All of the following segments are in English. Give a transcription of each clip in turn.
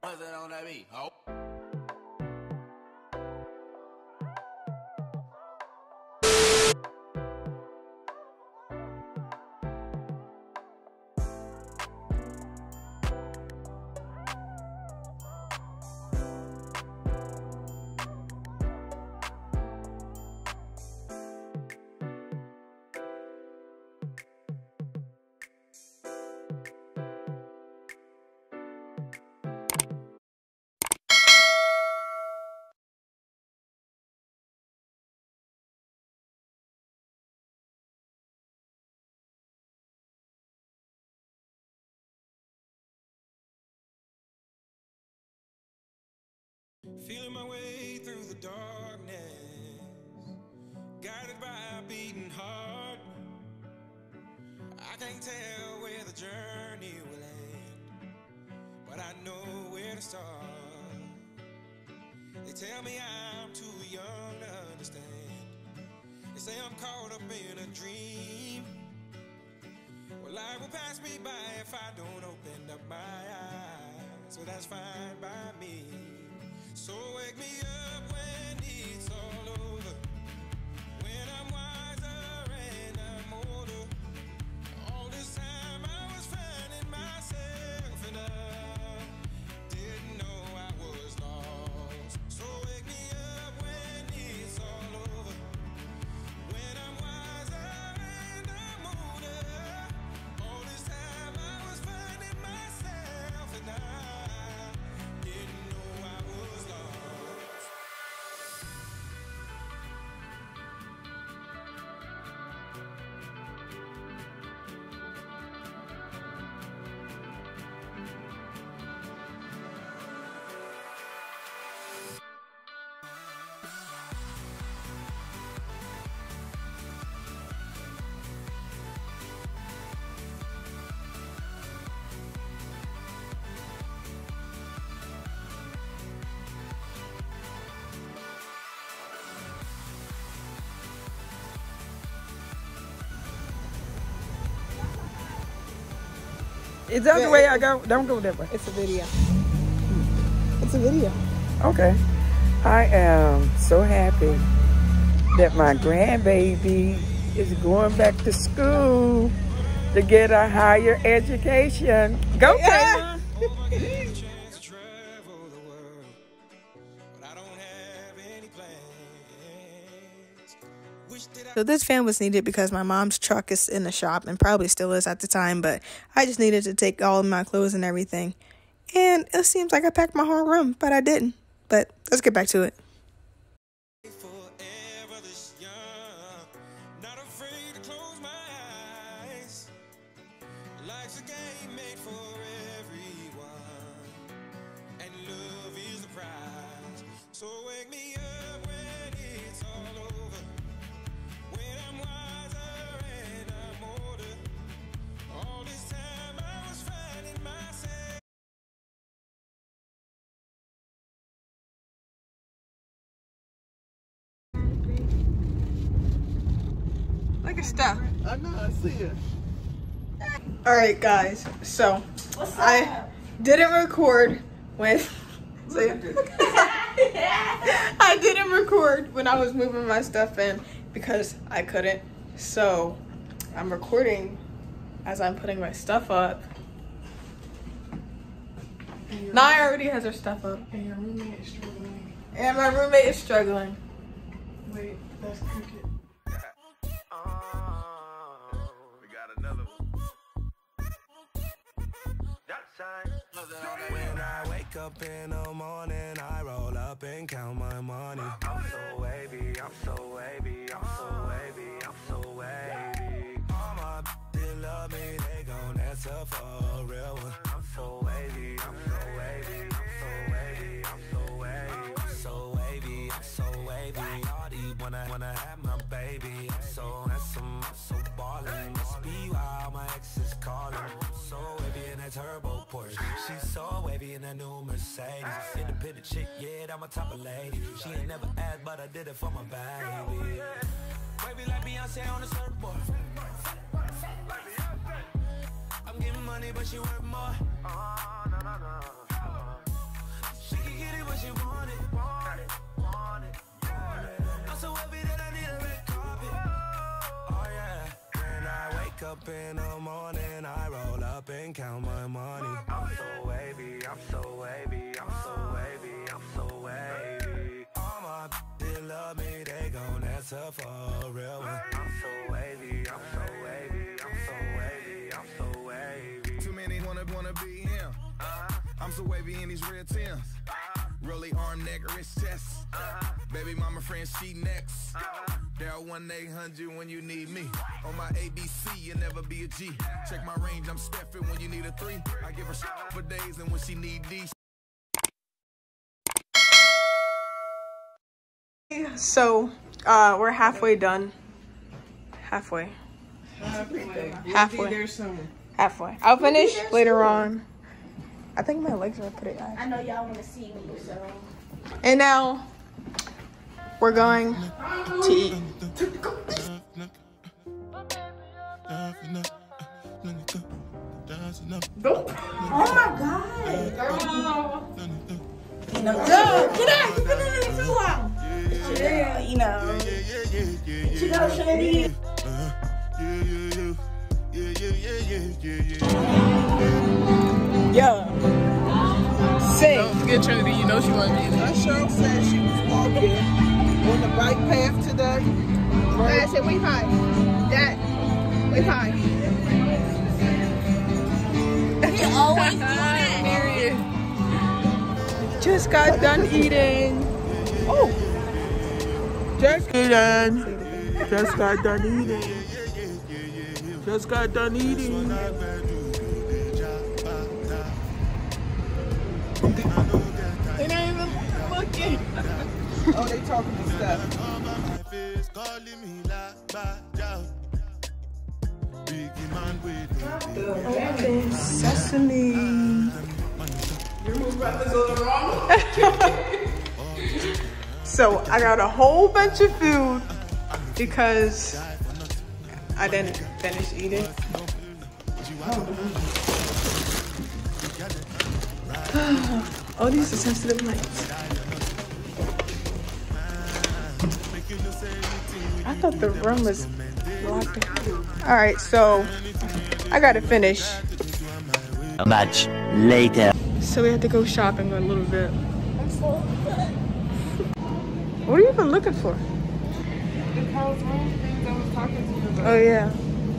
What's that on that beat? Oh. Feeling my way through the darkness, guided by a beating heart. I can't tell where the journey will end, but I know where to start. They tell me I'm too young to understand. They say I'm caught up in a dream. Well, life will pass me by if I don't open up my eyes. So that's fine by me. So wake me up when it's all over, when I'm wiser and I'm older. All this time I was finding myself and I didn't know I was lost. So wake me up when it's all over, when I'm wiser and I'm older. All this time I was finding myself and I didn't know I was lost. Is that the way I go? Don't go that way. It's a video. It's a video. Okay. I am so happy that my grandbaby is going back to school to get a higher education. Go, Taylor. Chance to travel the world, but I don't have any plans. Wish that I So this fan was needed because my mom's truck is in the shop and probably still is at the time, but I just needed to take all of my clothes and everything. And it seems like I packed my whole room, but I didn't. But let's get back to it. forever this young, not afraid to close my eyes. Life's a game made for everyone, and love is the prize. So wake me up when it's all over, when I'm wiser and I'm older. All this time I was finding myself. Look at stuff. I know, I see it. All right, guys. So I didn't record when. I didn't record when I was moving my stuff in because I couldn't. So I'm recording as I'm putting my stuff up. Naya already has her stuff up. And your roommate is struggling. And my roommate is struggling. Wait, that's cricket. We got another one. When I wake up in the morning, I roll up and count my money. I'm so wavy, I'm so wavy, I'm so wavy, I'm so wavy. All my bitches love me, they gon' answer for a real one. I'm so wavy, I'm so wavy, I'm so wavy, I'm so wavy. I'm so wavy, I'm so wavy. Already wanna have my baby. I'm so handsome, I'm so ballin'. Must be why my ex is calling. I'm so wavy in that turbo Porsche. She's so wavy in that new Mercedes. Independent chick, yeah, I'm a type of lady. She ain't never asked, but I did it for my baby. Wavy like Beyonce on the surfboard. I'm getting money, but she worth more. get it what you want it. I'm so happy that I need a red carpet. Oh yeah. When I wake up in the morning, I roll up and count my money. I'm so wavy, I'm so wavy, I'm so wavy, I'm so wavy. All my they love me, they gon' answer for a real one. I'm so wavy, I'm so wavy, I'm so wavy, I'm so wavy. Too many wanna be him. I'm so wavy in these red Timbs. Really arm, neck, wrist, chest. Baby mama friend, she next. Dial 1-800 when you need me. On my ABC, you never be a G. Check my range, I'm Stephen when you need a 3. I give her shit for days, and when she need D. So, we're halfway done. Halfway. Halfway. Halfway. I'll finish later on. I think my legs are pretty high. I know y'all want to see me, so. And now, we're going to eat. Oh my God. No, get out. You've been in there too long. Yeah, you know. You know, Shandy. Yo. Sing. Don't forget Trinity, you know she wanted me. Cheryl said she was walking on the bike path today. Dad said, wave high. Dad, wave high. He always do that. Period. Just got done eating. Oh. Just got done eating. Just got done eating. They're not even looking. Oh, they talking to stuff. Open sesame. So I got a whole bunch of food because I didn't finish eating. Oh, these are sensitive lights. I thought the room was locked. All right, so I gotta finish. Much later. So we had to go shopping a little bit. What are you even looking for? Oh yeah.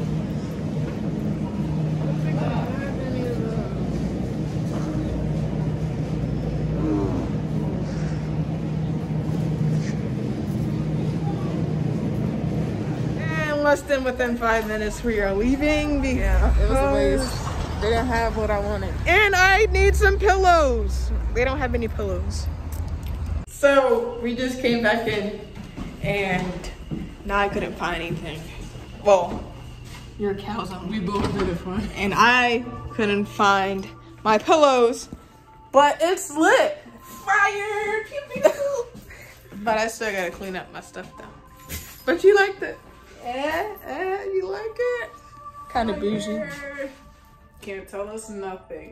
And less than within 5 minutes we are leaving because It was a waste. They didn't have what I wanted. and I need some pillows. They don't have any pillows. So we just came back in and now I couldn't find anything. Well, your cow's on. We both did it fun. And I couldn't find my pillows, but it's lit. Fire! Pew, pew. But I still gotta clean up my stuff though. But you liked it? Yeah, you like it? Kind of bougie. Can't tell us nothing.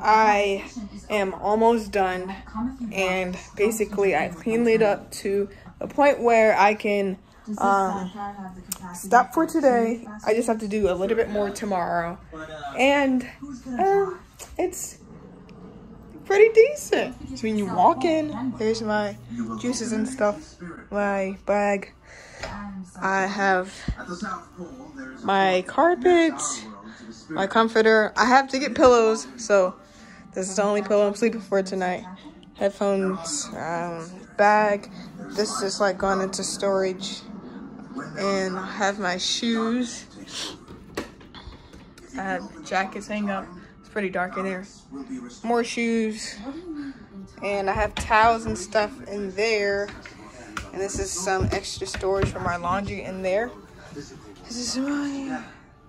I am almost done, and basically I cleaned it up to a point where I can stop for today. I just have to do a little bit more tomorrow, and it's pretty decent. So when you walk in, there's my juices and stuff, my bag. I have my carpets, my comforter. I have to get pillows, so this is the only pillow I'm sleeping for tonight. Headphones, bag. This is just like going into storage. And I have my shoes. I have jackets hang up. It's pretty dark in there. More shoes. And I have towels and stuff in there. And this is some extra storage for my laundry in there. This is my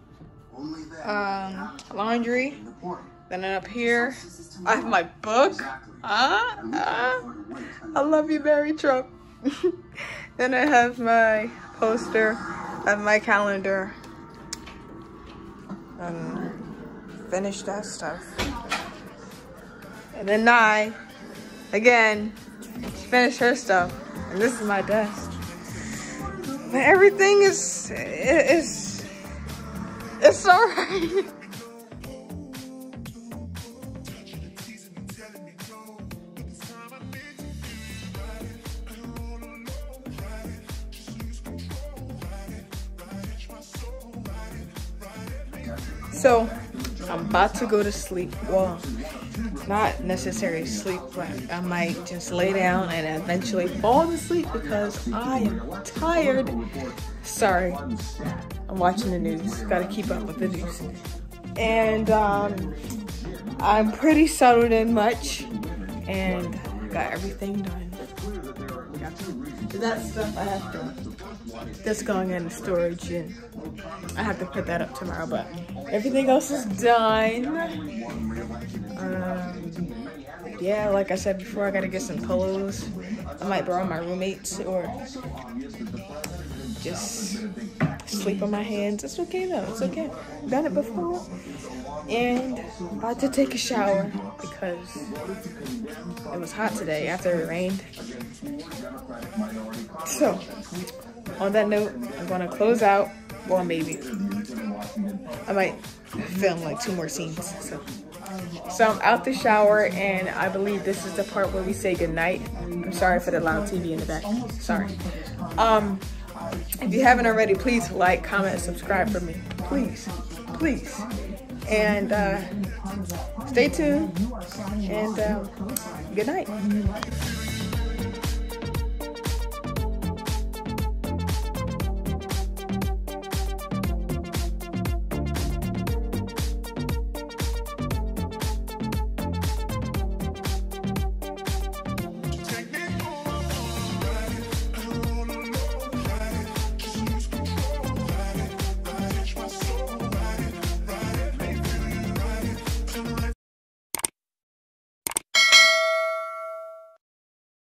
laundry. Then up here, I have my book. I love you, Barry Trump. Then I have my poster. I have my calendar. Finish that stuff. And then Nye, again, finish her stuff. And this is my desk. But everything it's alright. So, I'm about to go to sleep. Well, not necessarily sleep, but I might just lay down and eventually fall asleep because I am tired. Sorry, I'm watching the news. Gotta keep up with the news. And I'm pretty settled in much and got everything done. That stuff I have to, that's going into storage, and I have to put that up tomorrow, but everything else is done. Yeah, like I said before, I gotta get some pillows. I might borrow my roommates or just sleep on my hands. It's okay though, it's okay. I've done it before. And about to take a shower because it was hot today after it rained. So, on that note, I'm gonna close out. Well, maybe. I might film like 2 more scenes. So I'm out the shower, and I believe this is the part where we say goodnight. I'm sorry for the loud TV in the back. Sorry. If you haven't already, please like, comment, and subscribe for me. Please. Please. And stay tuned. And good night.